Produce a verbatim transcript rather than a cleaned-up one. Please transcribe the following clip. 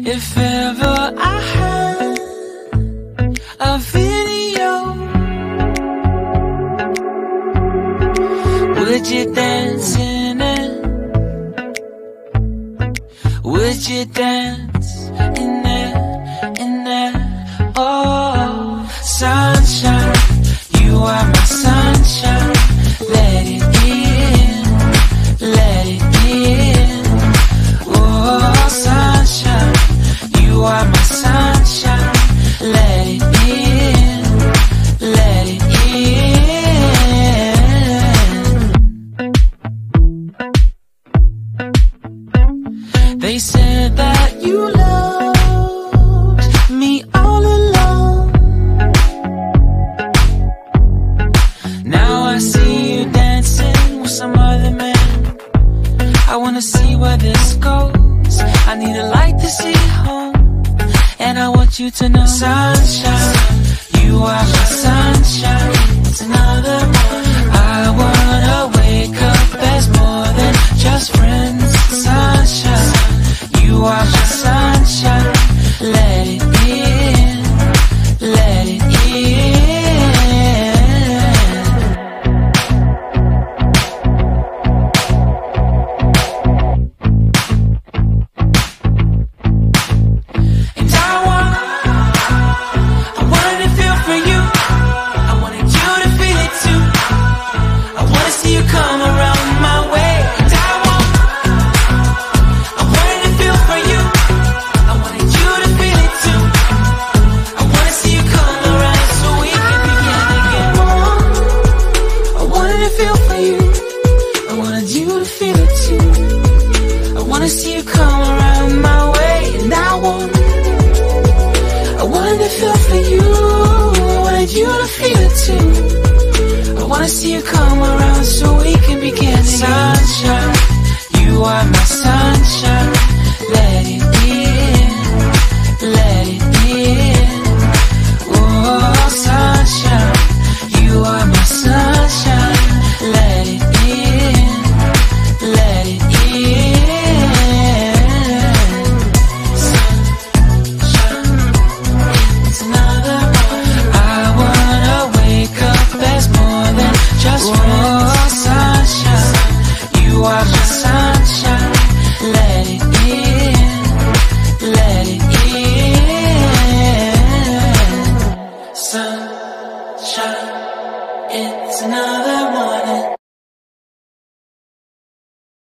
If ever I had a video, would you dance in it? Would you dance in it, in it? Oh, sunshine, you are my sunshine. Let it in, let it in. Oh, sunshine, you are my sunshine. Let it in, let it in. They said that you loved me all along. Now I see you dancing with some other man. I wanna see where this goes. I need a light to see home, and I want you to know, sunshine, you are my sunshine. It's another morning. I wanna wake up as more than just friends. Sunshine, you are my sunshine. Let it in, let it in. And I want, I wanted to feel for you. I wanted you to feel it too. I wanna see you come around my way. And I want, I wanted to feel for you. I wanted you to feel it too. I wanna see you come around so we can begin again. I wanted to feel for you. I wanted you to feel it too. I wanna see you come around my way. And I want, I wanted to feel for you. I wanted you to feel it too. I wanna see you come around so we can begin again. Sunshine, you are my sunshine. Let it in, let it in. Oh, sunshine, you are my sunshine. Let it in, let it in. Sunshine, it's another morning. I wanna wake up as more than just friends. Oh, sunshine, you are my sunshine.